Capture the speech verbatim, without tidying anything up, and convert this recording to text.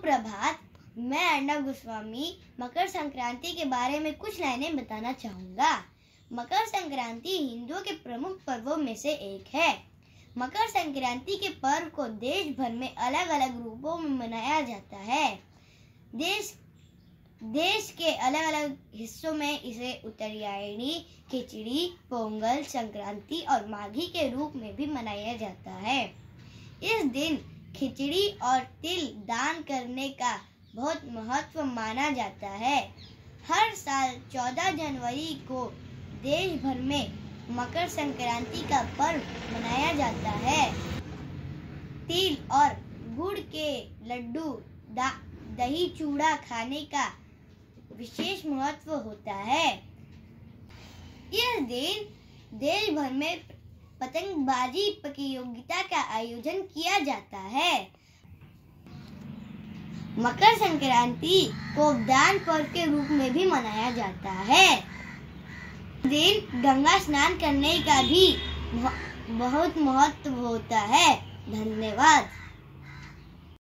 सुप्रभात। मैं अर्णव गोस्वामी मकर संक्रांति के बारे में कुछ लाइनें बताना चाहूँगा। मकर संक्रांति हिंदुओं के प्रमुख पर्वों में से एक है। मकर संक्रांति के पर्व को देश भर में अलग अलग रूपों में मनाया जाता है। देश देश के अलग अलग हिस्सों में इसे उत्तरायणी, खिचड़ी, पोंगल, संक्रांति और माघी के रूप में भी मनाया जाता है। इस दिन खिचड़ी और तिल दान करने का बहुत महत्व माना जाता है। हर साल चौदह जनवरी को देश भर में मकर संक्रांति का पर्व मनाया जाता है। तिल और गुड़ के लड्डू, दही चूड़ा खाने का विशेष महत्व होता है। इस दिन देश भर में पतंगबाजी प्रतियोगिता का आयोजन किया जाता है। मकर संक्रांति को दान पर्व के रूप में भी मनाया जाता है। दिन गंगा स्नान करने का भी बहुत महत्व होता है। धन्यवाद।